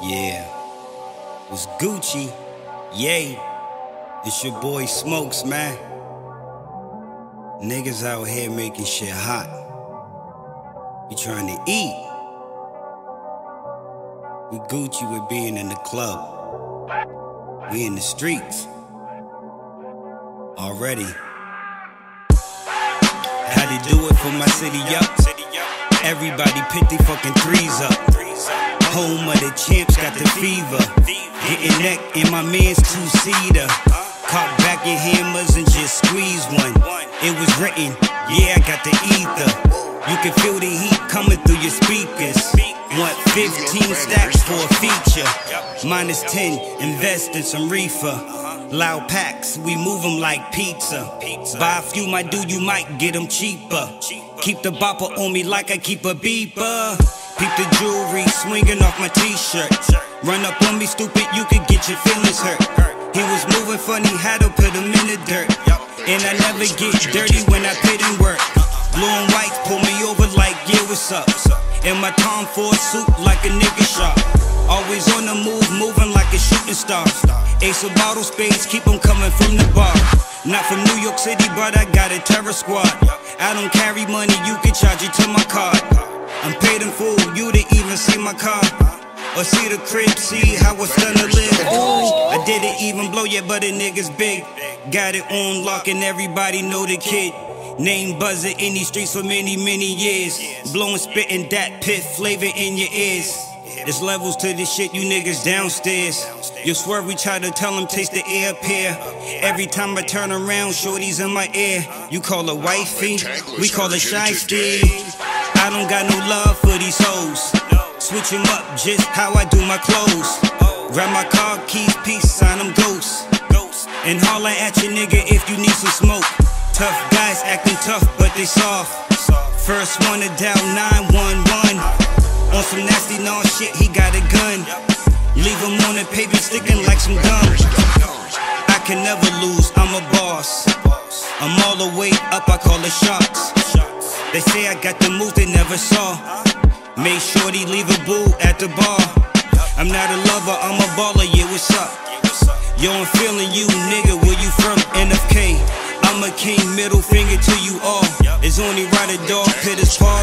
Yeah, it's Gucci, yay. It's your boy Smokes, man. Niggas out here making shit hot. We trying to eat. We Gucci with being in the club. We in the streets already. Had to do it for my city up. Everybody put their fucking threes up. Home of the champs got the fever. Getting neck in my man's two-seater. Cock back your hammers and just squeeze one. It was written, yeah, I got the ether. You can feel the heat coming through your speakers. Want 15 stacks for a feature. -10, invest in some reefer. Loud packs, we move them like pizza. Buy a few, my dude, you might get them cheaper. Keep the bopper on me like I keep a beeper. Peep the jewelry swinging off my t-shirt. Run up on me, stupid, you could get your feelings hurt. He was moving funny, had to put him in the dirt. And I never get dirty when I put in work. Blue and white pull me over like, yeah, what's up? In my Tom Ford suit like a nigga shop. Always on the move, moving like a shooting star. Ace of bottle spades, keep them coming from the bar. Not from New York City, but I got a terror squad. I don't carry money, you can charge it to my card. I'm paid in full, you to even see my car. Or see the crib, see how it's gonna live. I didn't even blow yet, but the nigga's big. Got it on lock and everybody know the kid. Name buzzing in these streets for many, many years. Blowing, spitting that pit flavor in your ears. There's levels to this shit, you niggas downstairs. You swear we try to tell them taste the air up here. Every time I turn around, shorty's in my ear. You call her wifey, we call her shiesty. I don't got no love for these hoes. Switch 'em up just how I do my clothes. Grab my car keys, peace, sign them ghosts. And holler at your nigga if you need some smoke. Tough guys acting tough, but they soft. First one to dial 911. On some nasty non shit, he got a gun. Leave him on the pavement sticking like some gum. I can never lose, I'm a boss. I'm all the way up, I call it shots. They say I got the moves they never saw. Make sure they leave a boo at the bar. I'm not a lover, I'm a baller, yeah, what's up? Yo, I'm feeling you, nigga, where you from? NFK, I'm a king, middle finger to you all. It's only right a dog pit his paw.